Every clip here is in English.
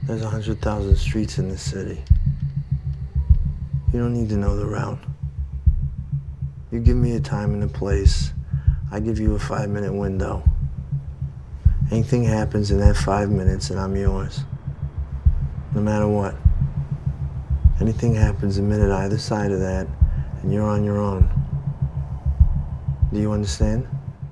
There's 100,000 streets in this city. You don't need to know the route. You give me a time and a place, I give you a 5-minute window. Anything happens in that 5 minutes and I'm yours. No matter what. Anything happens a minute either side of that and you're on your own. Do you understand?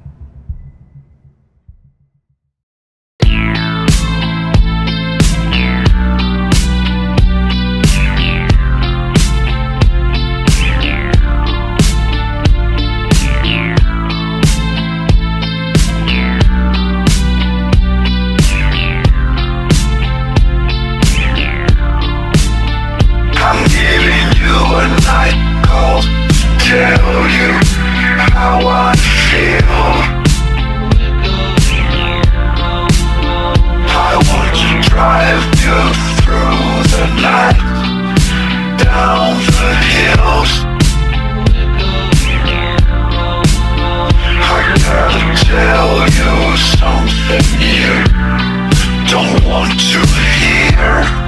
Tell you how I feel. I want to drive you through the night, down the hills. I gotta tell you something you don't want to hear.